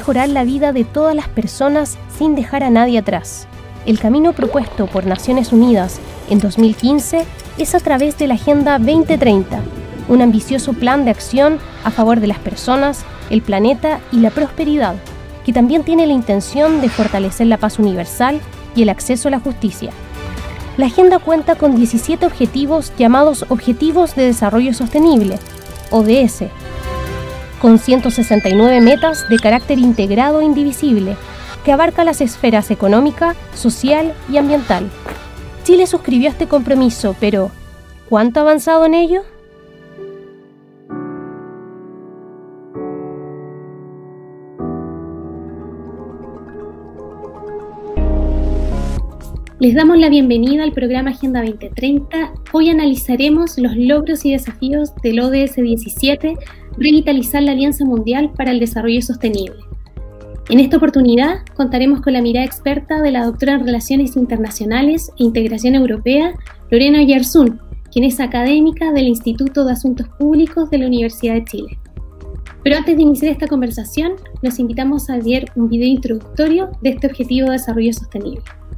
mejorar la vida de todas las personas sin dejar a nadie atrás. El camino propuesto por Naciones Unidas en 2015 es a través de la Agenda 2030, un ambicioso plan de acción a favor de las personas, el planeta y la prosperidad, que también tiene la intención de fortalecer la paz universal y el acceso a la justicia. La agenda cuenta con 17 objetivos llamados Objetivos de Desarrollo Sostenible, ODS, con 169 metas de carácter integrado e indivisible, que abarca las esferas económica, social y ambiental. Chile suscribió este compromiso, pero ¿cuánto ha avanzado en ello? Les damos la bienvenida al programa Agenda 2030. Hoy analizaremos los logros y desafíos del ODS 17, revitalizar la Alianza Mundial para el Desarrollo Sostenible. En esta oportunidad contaremos con la mirada experta de la doctora en Relaciones Internacionales e Integración Europea, Lorena Oyarzún, quien es académica del Instituto de Asuntos Públicos de la Universidad de Chile. Pero antes de iniciar esta conversación, los invitamos a ver un video introductorio de este Objetivo de Desarrollo Sostenible.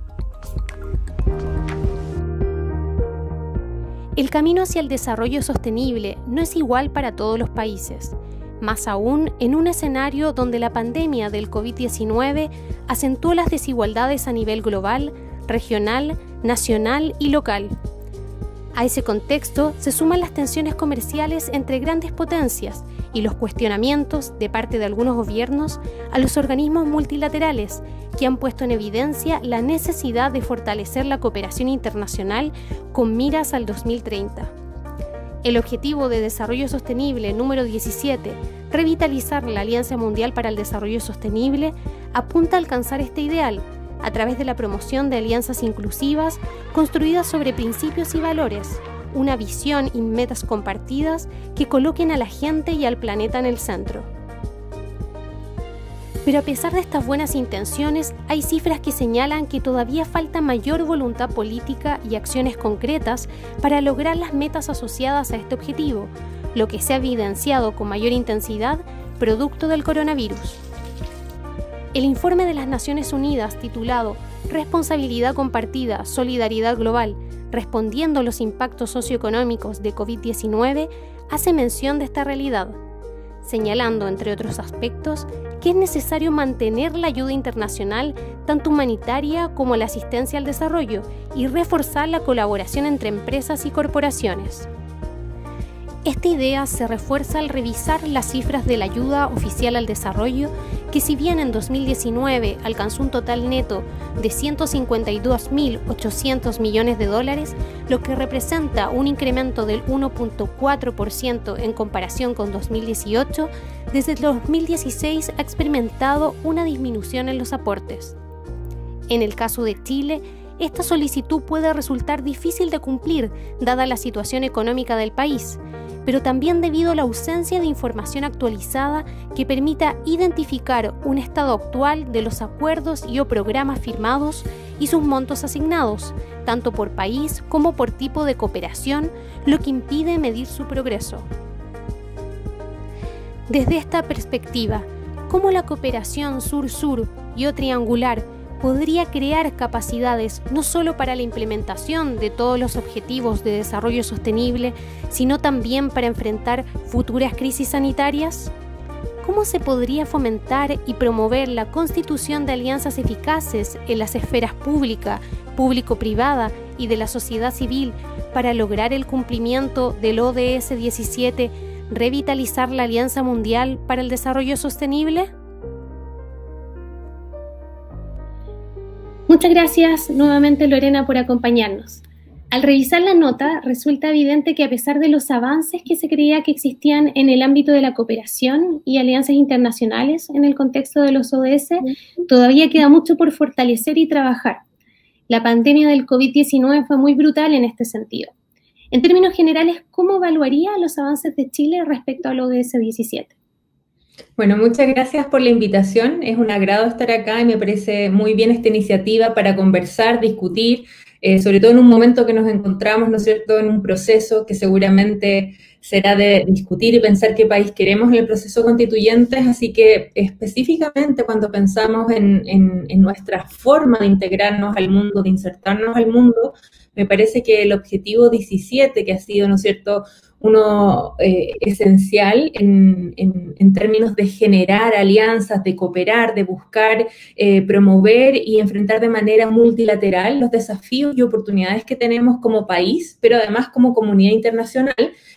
El camino hacia el desarrollo sostenible no es igual para todos los países, más aún en un escenario donde la pandemia del COVID-19 acentuó las desigualdades a nivel global, regional, nacional y local. A ese contexto se suman las tensiones comerciales entre grandes potencias y los cuestionamientos de parte de algunos gobiernos a los organismos multilaterales que han puesto en evidencia la necesidad de fortalecer la cooperación internacional con miras al 2030. El Objetivo de Desarrollo Sostenible número 17, revitalizar la Alianza Mundial para el Desarrollo Sostenible, apunta a alcanzar este ideal a través de la promoción de alianzas inclusivas construidas sobre principios y valores, una visión y metas compartidas que coloquen a la gente y al planeta en el centro. Pero a pesar de estas buenas intenciones, hay cifras que señalan que todavía falta mayor voluntad política y acciones concretas para lograr las metas asociadas a este objetivo, lo que se ha evidenciado con mayor intensidad producto del coronavirus. El informe de las Naciones Unidas titulado Responsabilidad Compartida, Solidaridad Global, respondiendo a los impactos socioeconómicos de COVID-19, hace mención de esta realidad, señalando, entre otros aspectos, que es necesario mantener la ayuda internacional, tanto humanitaria como la asistencia al desarrollo, y reforzar la colaboración entre empresas y corporaciones. Esta idea se refuerza al revisar las cifras de la ayuda oficial al desarrollo, que si bien en 2019 alcanzó un total neto de 152.800 millones de dólares, lo que representa un incremento del 1.4% en comparación con 2018, desde el 2016 ha experimentado una disminución en los aportes. En el caso de Chile, esta solicitud puede resultar difícil de cumplir, dada la situación económica del país, pero también debido a la ausencia de información actualizada que permita identificar un estado actual de los acuerdos y/o programas firmados y sus montos asignados, tanto por país como por tipo de cooperación, lo que impide medir su progreso. Desde esta perspectiva, ¿cómo la cooperación sur-sur y o triangular podría crear capacidades no solo para la implementación de todos los objetivos de desarrollo sostenible, sino también para enfrentar futuras crisis sanitarias? ¿Cómo se podría fomentar y promover la constitución de alianzas eficaces en las esferas pública, público-privada y de la sociedad civil para lograr el cumplimiento del ODS 17, revitalizar la Alianza Mundial para el Desarrollo Sostenible? Muchas gracias nuevamente, Lorena, por acompañarnos. Al revisar la nota, resulta evidente que a pesar de los avances que se creía que existían en el ámbito de la cooperación y alianzas internacionales en el contexto de los ODS, todavía queda mucho por fortalecer y trabajar. La pandemia del COVID-19 fue muy brutal en este sentido. En términos generales, ¿cómo evaluaría los avances de Chile respecto al ODS 17? Bueno, muchas gracias por la invitación. Es un agrado estar acá y me parece muy bien esta iniciativa para conversar, discutir sobre todo en un momento que nos encontramos, ¿no es cierto?, en un proceso que seguramente será de discutir y pensar qué país queremos en el proceso constituyente, así que específicamente cuando pensamos en nuestra forma de integrarnos al mundo, de insertarnos al mundo, me parece que el objetivo 17, que ha sido, ¿no es cierto?, uno esencial en términos de generar alianzas, de cooperar, de buscar, promover y enfrentar de manera multilateral los desafíos y oportunidades que tenemos como país, pero además como comunidad internacional.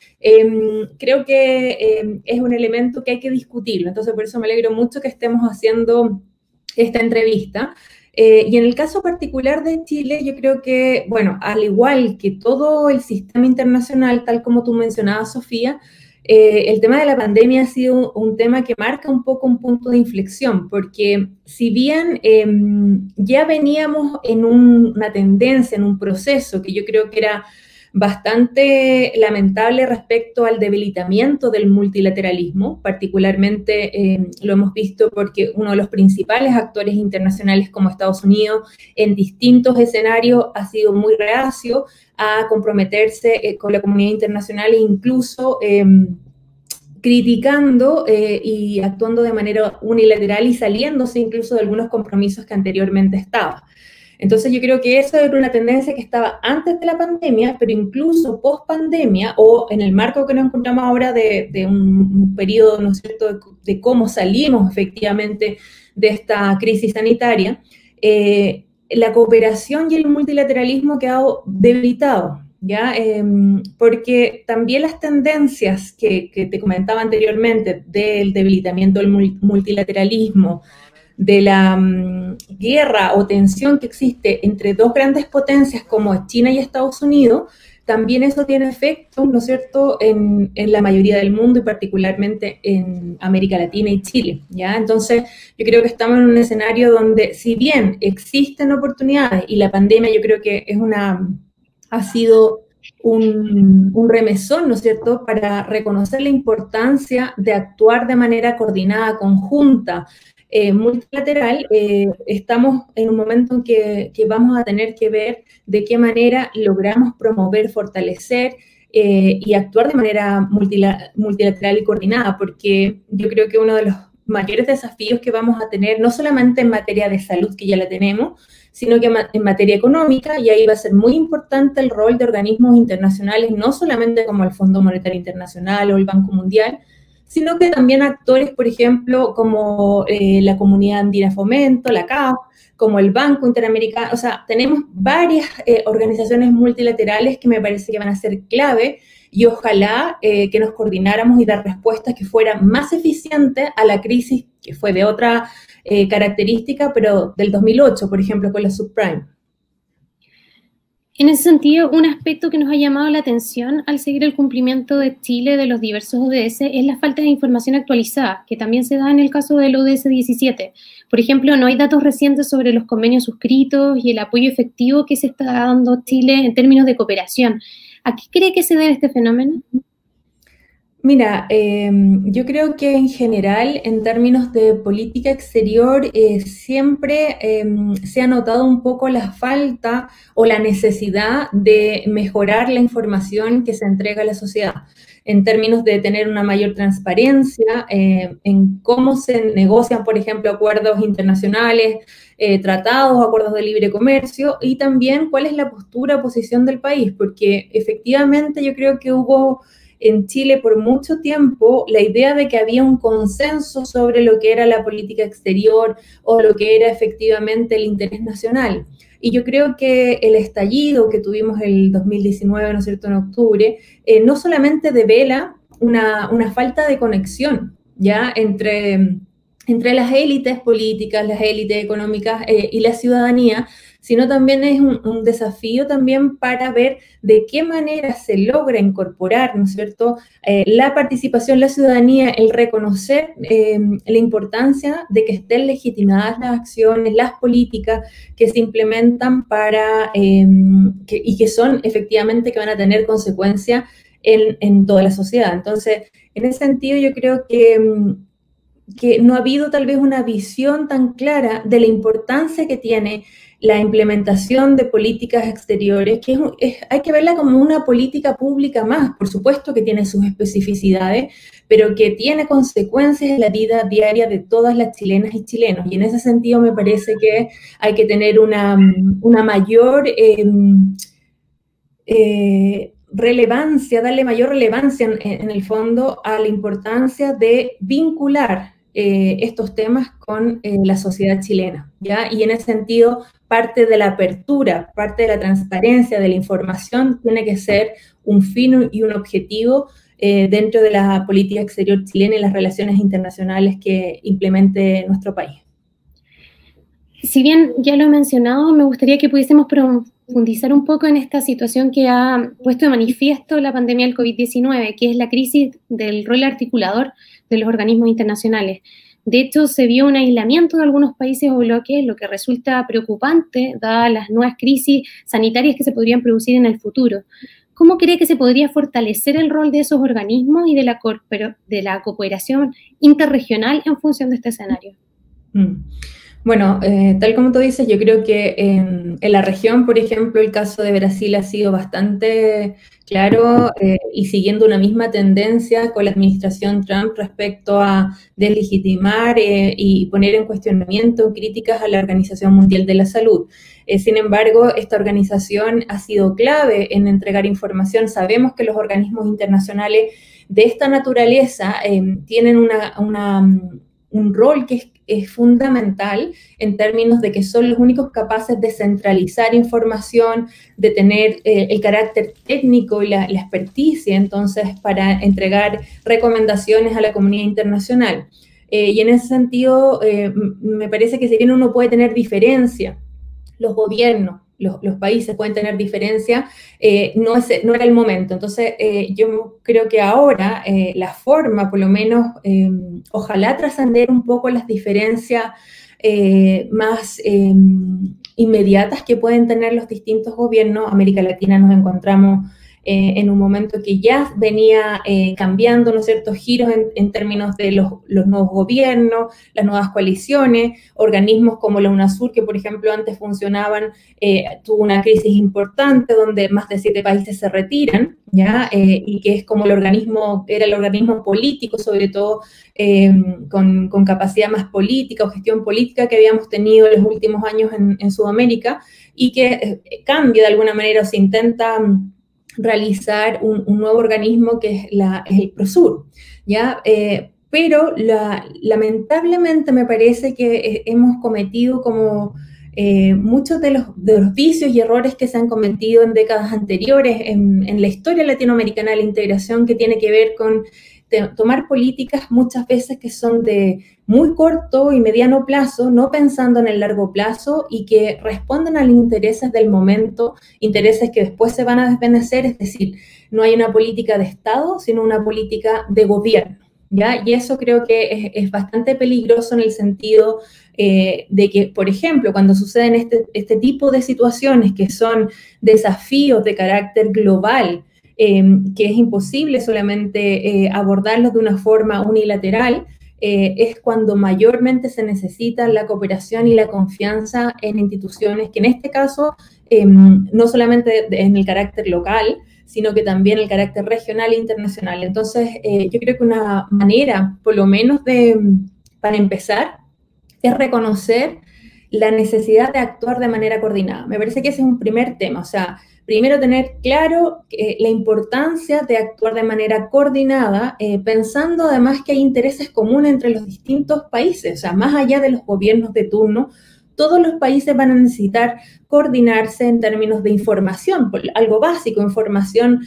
Creo que es un elemento que hay que discutirlo, entonces por eso me alegro mucho que estemos haciendo esta entrevista. Y en el caso particular de Chile, yo creo que, bueno, al igual que todo el sistema internacional, tal como tú mencionabas, Sofía, el tema de la pandemia ha sido un tema que marca un poco un punto de inflexión, porque si bien ya veníamos en una tendencia, en un proceso que yo creo que era bastante lamentable respecto al debilitamiento del multilateralismo, particularmente lo hemos visto porque uno de los principales actores internacionales como Estados Unidos en distintos escenarios ha sido muy reacio a comprometerse con la comunidad internacional e incluso criticando y actuando de manera unilateral y saliéndose incluso de algunos compromisos que anteriormente estaba. Entonces yo creo que eso era una tendencia que estaba antes de la pandemia, pero incluso post pandemia o en el marco que nos encontramos ahora de un periodo, ¿no es cierto?, de cómo salimos efectivamente de esta crisis sanitaria, la cooperación y el multilateralismo ha quedado debilitado, ¿ya? Porque también las tendencias que te comentaba anteriormente del debilitamiento del multilateralismo, de la guerra o tensión que existe entre dos grandes potencias como China y Estados Unidos, también eso tiene efecto, ¿no es cierto?, en la mayoría del mundo y particularmente en América Latina y Chile, ¿ya? Entonces, yo creo que estamos en un escenario donde, si bien existen oportunidades y la pandemia yo creo que ha sido un remesón, ¿no es cierto?, para reconocer la importancia de actuar de manera coordinada, conjunta, multilateral, estamos en un momento en que vamos a tener que ver de qué manera logramos promover, fortalecer y actuar de manera multilateral y coordinada, porque yo creo que uno de los mayores desafíos que vamos a tener, no solamente en materia de salud, que ya la tenemos, sino que en materia económica, y ahí va a ser muy importante el rol de organismos internacionales, no solamente como el Fondo Monetario Internacional o el Banco Mundial, sino que también actores, por ejemplo, como la Comunidad Andina de Fomento, la CAF, como el Banco Interamericano. O sea, tenemos varias organizaciones multilaterales que me parece que van a ser clave y ojalá que nos coordináramos y dar respuestas que fueran más eficientes a la crisis que fue de otra característica, pero del 2008, por ejemplo, con la subprime. En ese sentido, un aspecto que nos ha llamado la atención al seguir el cumplimiento de Chile de los diversos ODS es la falta de información actualizada, que también se da en el caso del ODS 17. Por ejemplo, no hay datos recientes sobre los convenios suscritos y el apoyo efectivo que se está dando Chile en términos de cooperación. ¿A qué cree que se debe este fenómeno? Mira, yo creo que en general, en términos de política exterior, siempre se ha notado un poco la falta o la necesidad de mejorar la información que se entrega a la sociedad, en términos de tener una mayor transparencia en cómo se negocian, por ejemplo, acuerdos internacionales, tratados, acuerdos de libre comercio, y también cuál es la postura o posición del país, porque efectivamente yo creo que hubo en Chile por mucho tiempo la idea de que había un consenso sobre lo que era la política exterior o lo que era efectivamente el interés nacional. Y yo creo que el estallido que tuvimos el 2019, ¿no es cierto?, en octubre, no solamente devela una falta de conexión, ¿ya?, entre las élites políticas, las élites económicas y la ciudadanía, sino también es un desafío también para ver de qué manera se logra incorporar, ¿no es cierto?, la participación, la ciudadanía, el reconocer la importancia de que estén legitimadas las acciones, las políticas que se implementan y que son efectivamente que van a tener consecuencias en toda la sociedad. Entonces, en ese sentido yo creo que que no ha habido tal vez una visión tan clara de la importancia que tiene la implementación de políticas exteriores, que hay que verla como una política pública más, por supuesto que tiene sus especificidades, pero que tiene consecuencias en la vida diaria de todas las chilenas y chilenos. Y en ese sentido me parece que hay que tener una mayor relevancia, darle mayor relevancia en el fondo a la importancia de vincular estos temas con la sociedad chilena, ¿ya? Y en ese sentido, parte de la apertura, parte de la transparencia de la información tiene que ser un fin y un objetivo dentro de la política exterior chilena y las relaciones internacionales que implemente nuestro país. Si bien ya lo he mencionado, me gustaría que pudiésemos profundizar un poco en esta situación que ha puesto de manifiesto la pandemia del COVID-19, que es la crisis del rol articulador de los organismos internacionales. De hecho, se vio un aislamiento de algunos países o bloques, lo que resulta preocupante, dadas las nuevas crisis sanitarias que se podrían producir en el futuro. ¿Cómo cree que se podría fortalecer el rol de esos organismos y de la cooperación interregional en función de este escenario? Bueno, tal como tú dices, yo creo que en la región, por ejemplo, el caso de Brasil ha sido bastante claro y siguiendo una misma tendencia con la administración Trump respecto a deslegitimar y poner en cuestionamiento críticas a la Organización Mundial de la Salud. Sin embargo, esta organización ha sido clave en entregar información. Sabemos que los organismos internacionales de esta naturaleza tienen un rol que es fundamental en términos de que son los únicos capaces de centralizar información, de tener el carácter técnico y la experticia, entonces, para entregar recomendaciones a la comunidad internacional. Y en ese sentido, me parece que si bien uno puede tener diferencia, los gobiernos, los países pueden tener diferencia, no era el momento. Entonces, yo creo que ahora la forma, por lo menos, ojalá trascender un poco las diferencias más inmediatas que pueden tener los distintos gobiernos. América Latina nos encontramos en un momento que ya venía cambiando, ¿no es cierto?, giros en términos de los nuevos gobiernos, las nuevas coaliciones, organismos como la UNASUR, que por ejemplo antes funcionaban, tuvo una crisis importante donde más de 7 países se retiran, ¿ya? Y que es como era el organismo político, sobre todo con capacidad más política o gestión política que habíamos tenido en los últimos años en Sudamérica, y que cambia de alguna manera o se intenta realizar un nuevo organismo que es el PROSUR, ¿ya? Pero lamentablemente me parece que hemos cometido como muchos de los vicios y errores que se han cometido en décadas anteriores en la historia latinoamericana de la integración, que tiene que ver con tomar políticas muchas veces que son de muy corto y mediano plazo, no pensando en el largo plazo y que responden a los intereses del momento, intereses que después se van a desvanecer, es decir, no hay una política de Estado, sino una política de gobierno, ¿ya? Y eso creo que es bastante peligroso en el sentido de que, por ejemplo, cuando suceden este tipo de situaciones que son desafíos de carácter global, que es imposible solamente abordarlos de una forma unilateral, es cuando mayormente se necesita la cooperación y la confianza en instituciones que en este caso, no solamente en el carácter local, sino que también el carácter regional e internacional. Entonces, yo creo que una manera, por lo menos para empezar, es reconocer la necesidad de actuar de manera coordinada. Me parece que ese es un primer tema, o sea, primero tener claro la importancia de actuar de manera coordinada, pensando además que hay intereses comunes entre los distintos países, o sea, más allá de los gobiernos de turno, todos los países van a necesitar coordinarse en términos de información, algo básico, información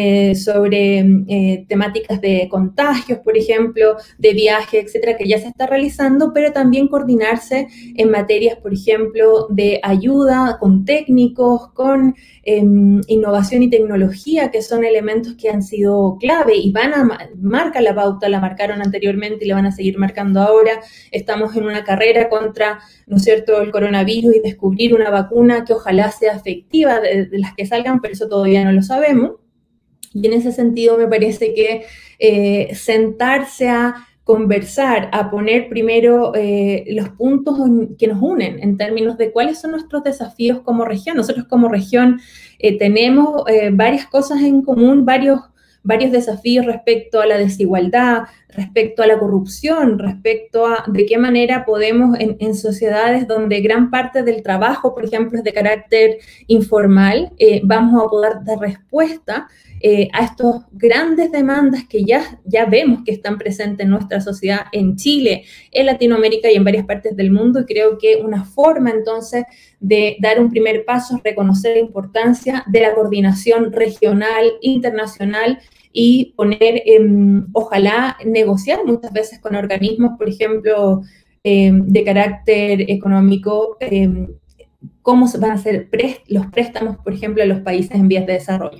sobre temáticas de contagios, por ejemplo, de viaje, etcétera, que ya se está realizando, pero también coordinarse en materias, por ejemplo, de ayuda con técnicos, con innovación y tecnología, que son elementos que han sido clave y marcan la pauta, la marcaron anteriormente y la van a seguir marcando ahora. Estamos en una carrera contra, ¿no es cierto?, el coronavirus y descubrir una vacuna que ojalá sea efectiva de las que salgan, pero eso todavía no lo sabemos. Y en ese sentido me parece que sentarse a conversar, a poner primero los puntos que nos unen en términos de cuáles son nuestros desafíos como región. Nosotros como región tenemos varias cosas en común, varios desafíos respecto a la desigualdad, respecto a la corrupción, respecto a de qué manera podemos en sociedades donde gran parte del trabajo, por ejemplo, es de carácter informal, vamos a poder dar respuesta a estas grandes demandas que ya vemos que están presentes en nuestra sociedad, en Chile, en Latinoamérica y en varias partes del mundo, y creo que una forma entonces de dar un primer paso es reconocer la importancia de la coordinación regional, internacional, y poner, ojalá, negociar muchas veces con organismos, por ejemplo, de carácter económico, cómo van a ser los préstamos, por ejemplo, a los países en vías de desarrollo.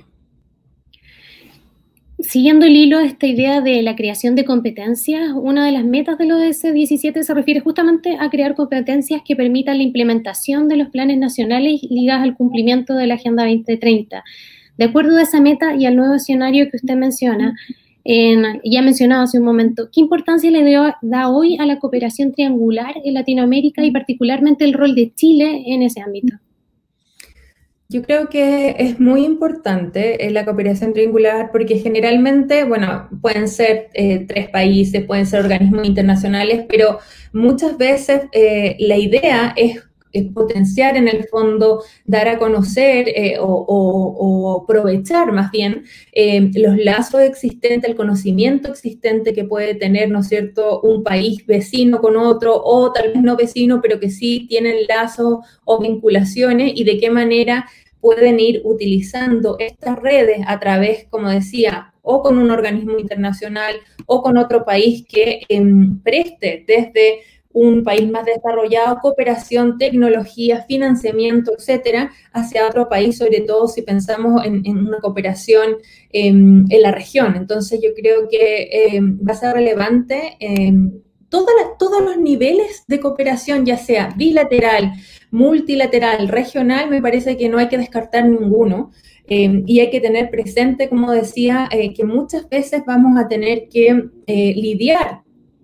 Siguiendo el hilo de esta idea de la creación de competencias, una de las metas del ODS 17 se refiere justamente a crear competencias que permitan la implementación de los planes nacionales ligados al cumplimiento de la Agenda 2030. De acuerdo a esa meta y al nuevo escenario que usted menciona, ya mencionado hace un momento, ¿qué importancia le da hoy a la cooperación triangular en Latinoamérica y particularmente el rol de Chile en ese ámbito? Yo creo que es muy importante la cooperación triangular porque generalmente, bueno, pueden ser 3 países, pueden ser organismos internacionales, pero muchas veces la idea es potenciar en el fondo, dar a conocer o aprovechar más bien los lazos existentes, el conocimiento existente que puede tener, ¿no es cierto?, un país vecino con otro o tal vez no vecino, pero que sí tienen lazos o vinculaciones y de qué manera pueden ir utilizando estas redes a través, como decía, o con un organismo internacional o con otro país que preste desde un país más desarrollado, cooperación, tecnología, financiamiento, etcétera, hacia otro país, sobre todo si pensamos en una cooperación en la región. Entonces, yo creo que va a ser relevante todos los niveles de cooperación, ya sea bilateral, multilateral, regional, me parece que no hay que descartar ninguno. Y hay que tener presente, como decía, que muchas veces vamos a tener que lidiar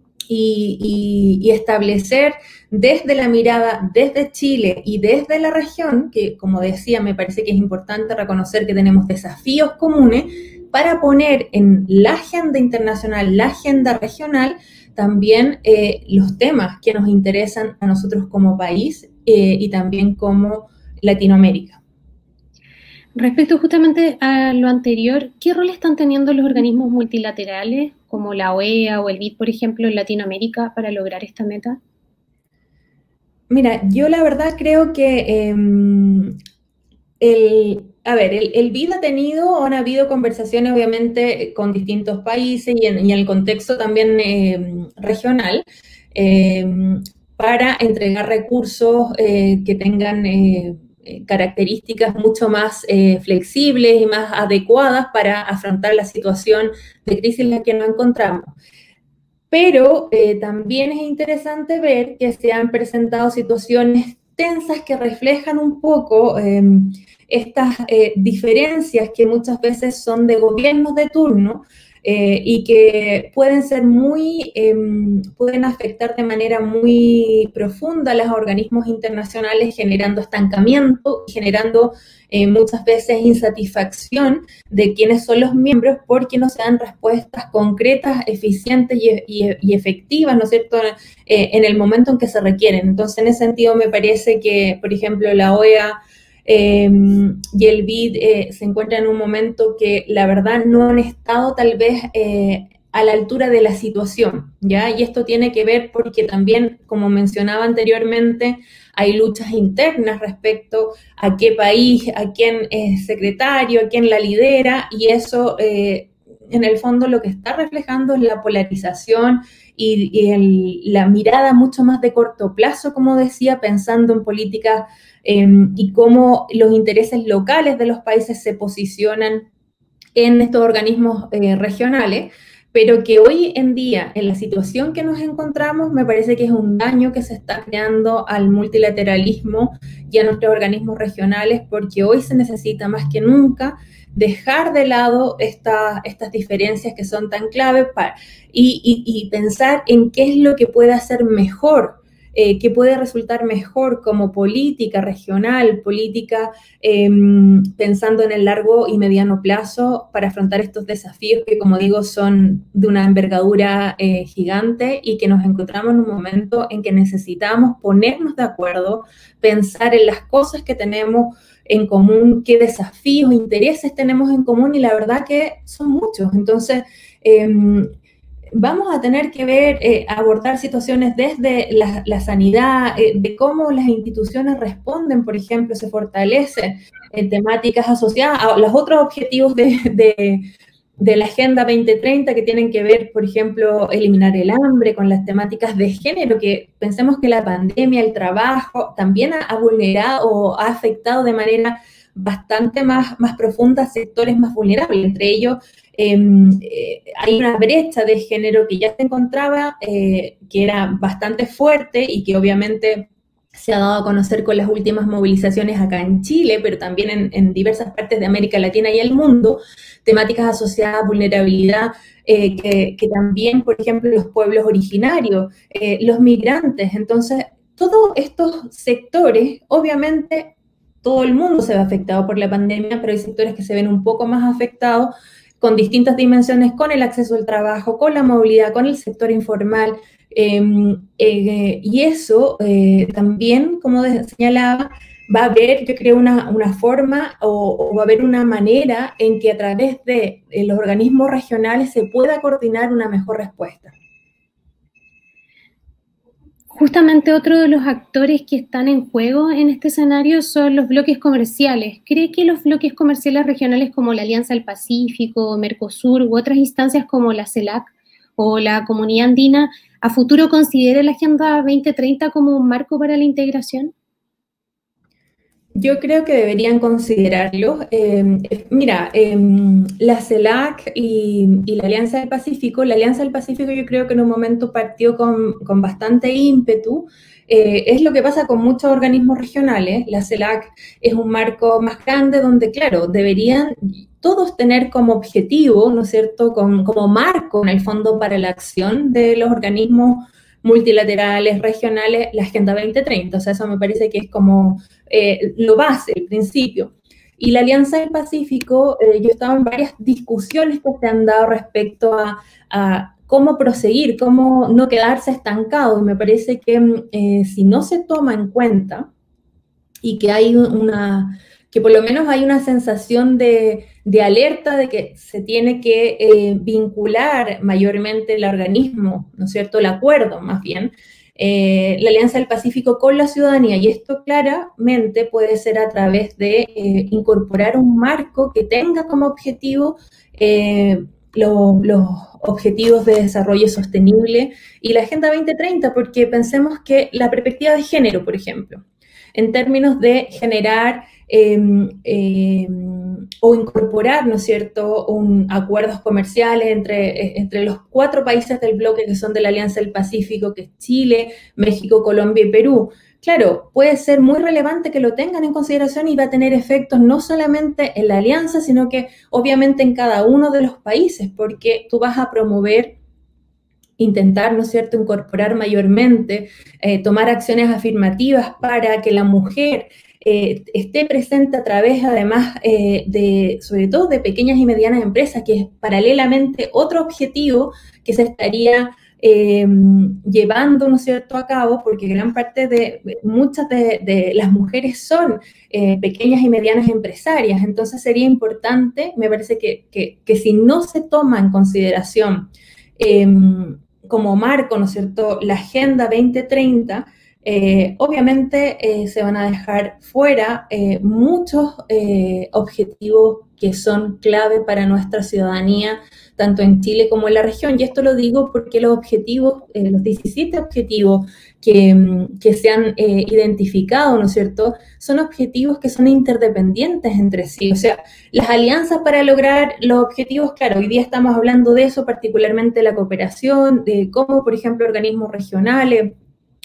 y establecer desde la mirada, desde Chile y desde la región, que como decía, me parece que es importante reconocer que tenemos desafíos comunes para poner en la agenda internacional, la agenda regional, también los temas que nos interesan a nosotros como país y también como Latinoamérica. Respecto justamente a lo anterior, ¿qué rol están teniendo los organismos multilaterales como la OEA o el BID, por ejemplo, en Latinoamérica para lograr esta meta? Mira, yo la verdad creo que el BID han habido conversaciones obviamente con distintos países y en el contexto también regional para entregar recursos que tengan características mucho más flexibles y más adecuadas para afrontar la situación de crisis en la que nos encontramos. Pero también es interesante ver que se han presentado situaciones tensas que reflejan un poco estas diferencias que muchas veces son de gobiernos de turno y que pueden ser pueden afectar de manera muy profunda a los organismos internacionales, generando estancamiento, generando muchas veces insatisfacción de quienes son los miembros porque no se dan respuestas concretas, eficientes y efectivas, ¿no es cierto?, en el momento en que se requieren. Entonces, en ese sentido, me parece que, por ejemplo, la OEA y el BID se encuentran en un momento que la verdad no han estado tal vez a la altura de la situación, ¿ya? Y esto tiene que ver porque también, como mencionaba anteriormente, hay luchas internas respecto a qué país, a quién es secretario, a quién la lidera, y eso en el fondo lo que está reflejando es la polarización y la mirada mucho más de corto plazo, como decía, pensando en políticas y cómo los intereses locales de los países se posicionan en estos organismos regionales, pero que hoy en día, en la situación que nos encontramos, me parece que es un daño que se está creando al multilateralismo y a nuestros organismos regionales, porque hoy se necesita más que nunca dejar de lado estas diferencias que son tan claves y pensar en qué es lo que puede hacer mejor, qué puede resultar mejor como política regional, política pensando en el largo y mediano plazo para afrontar estos desafíos que, como digo, son de una envergadura gigante y que nos encontramos en un momento en que necesitamos ponernos de acuerdo, pensar en las cosas que tenemos en común, qué desafíos, intereses tenemos en común, y la verdad que son muchos. Entonces, vamos a tener que ver, abordar situaciones desde la sanidad, de cómo las instituciones responden, por ejemplo, se fortalece en temáticas asociadas a los otros objetivos de la Agenda 2030 que tienen que ver, por ejemplo, eliminar el hambre, con las temáticas de género, que pensemos que la pandemia, el trabajo, también ha vulnerado o ha afectado de manera bastante más profunda sectores más vulnerables, entre ellos hay una brecha de género que ya se encontraba, que era bastante fuerte y que obviamente se ha dado a conocer con las últimas movilizaciones acá en Chile, pero también en diversas partes de América Latina y el mundo, temáticas asociadas a vulnerabilidad, que también, por ejemplo, los pueblos originarios, los migrantes. Entonces, todos estos sectores, obviamente, todo el mundo se ve afectado por la pandemia, pero hay sectores que se ven un poco más afectados, con distintas dimensiones, con el acceso al trabajo, con la movilidad, con el sector informal, y eso también, como señalaba, va a haber, yo creo, una forma o va a haber una manera en que a través de los organismos regionales se pueda coordinar una mejor respuesta. Justamente otro de los actores que están en juego en este escenario son los bloques comerciales. ¿Cree que los bloques comerciales regionales como la Alianza del Pacífico, Mercosur u otras instancias como la CELAC o la Comunidad Andina a futuro consideren la Agenda 2030 como un marco para la integración? Yo creo que deberían considerarlo. Mira, la CELAC y la Alianza del Pacífico yo creo que en un momento partió con bastante ímpetu. Es lo que pasa con muchos organismos regionales. La CELAC es un marco más grande donde, claro, deberían todos tener como objetivo, ¿no es cierto?, como marco en el fondo para la acción de los organismos multilaterales, regionales, la Agenda 2030. O sea, eso me parece que es como lo base, el principio. Y la Alianza del Pacífico, yo he estado en varias discusiones que se han dado respecto a cómo proseguir, cómo no quedarse estancado. Y me parece que si no se toma en cuenta y que hay que por lo menos hay una sensación de alerta de que se tiene que vincular mayormente el organismo, ¿no es cierto?, el acuerdo más bien, la Alianza del Pacífico con la ciudadanía, y esto claramente puede ser a través de incorporar un marco que tenga como objetivo los objetivos de desarrollo sostenible y la Agenda 2030, porque pensemos que la perspectiva de género, por ejemplo, en términos de generar o incorporar, ¿no es cierto?, acuerdos comerciales entre los 4 países del bloque que son de la Alianza del Pacífico, que es Chile, México, Colombia y Perú. Claro, puede ser muy relevante que lo tengan en consideración y va a tener efectos no solamente en la alianza, sino que obviamente en cada uno de los países, porque tú vas a promover, intentar, ¿no es cierto?, incorporar mayormente, tomar acciones afirmativas para que la mujer esté presente a través, además, sobre todo de pequeñas y medianas empresas, que es paralelamente otro objetivo que se estaría llevando, ¿no es cierto?, a cabo, porque gran parte muchas de las mujeres son pequeñas y medianas empresarias. Entonces sería importante, me parece que si no se toma en consideración como marco, ¿no es cierto?, la Agenda 2030, obviamente se van a dejar fuera muchos objetivos que son clave para nuestra ciudadanía, tanto en Chile como en la región. Y esto lo digo porque los objetivos, los 17 objetivos que se han identificado, ¿no es cierto?, son objetivos que son interdependientes entre sí. O sea, las alianzas para lograr los objetivos, claro, hoy día estamos hablando de eso, particularmente la cooperación, de cómo, por ejemplo, organismos regionales,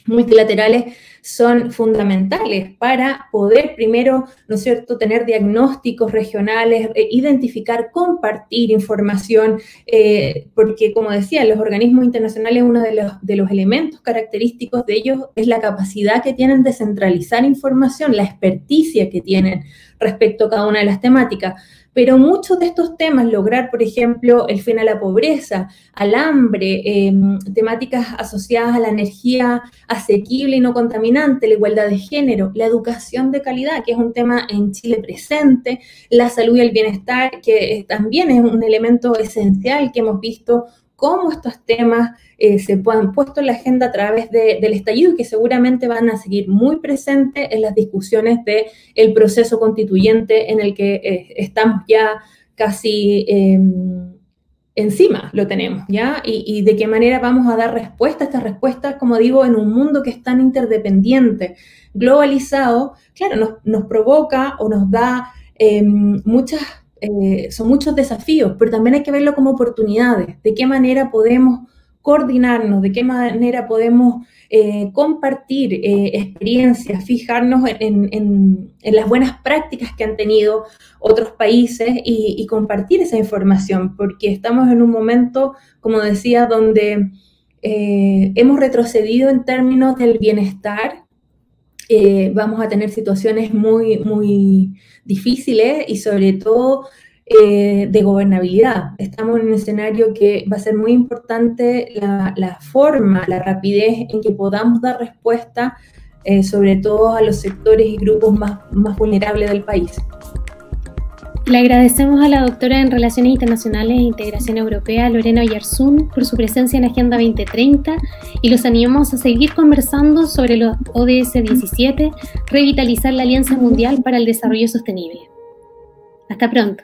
multilaterales son fundamentales para poder primero, ¿no es cierto?, tener diagnósticos regionales, identificar, compartir información, porque como decía, los organismos internacionales, uno de los elementos característicos de ellos es la capacidad que tienen de centralizar información, la experticia que tienen respecto a cada una de las temáticas. Pero muchos de estos temas, lograr, por ejemplo, el fin a la pobreza, al hambre, temáticas asociadas a la energía asequible y no contaminante, la igualdad de género, la educación de calidad, que es un tema en Chile presente, la salud y el bienestar, que también es un elemento esencial que hemos visto cómo estos temas se han puesto en la agenda a través del estallido y que seguramente van a seguir muy presentes en las discusiones del proceso constituyente en el que estamos ya casi encima, lo tenemos, ¿ya? Y de qué manera vamos a dar respuesta a estas respuestas, como digo, en un mundo que es tan interdependiente, globalizado, claro, nos provoca o nos da son muchos desafíos, pero también hay que verlo como oportunidades. De qué manera podemos coordinarnos, de qué manera podemos compartir experiencias, fijarnos en las buenas prácticas que han tenido otros países y compartir esa información, porque estamos en un momento, como decía, donde hemos retrocedido en términos del bienestar. Vamos a tener situaciones muy, muy difíciles y sobre todo de gobernabilidad. Estamos en un escenario que va a ser muy importante la forma, la rapidez en que podamos dar respuesta, sobre todo a los sectores y grupos más vulnerables del país. Le agradecemos a la doctora en Relaciones Internacionales e Integración Europea, Lorena Oyarzún, por su presencia en Agenda 2030 y los animamos a seguir conversando sobre los ODS 17, revitalizar la Alianza Mundial para el Desarrollo Sostenible. Hasta pronto.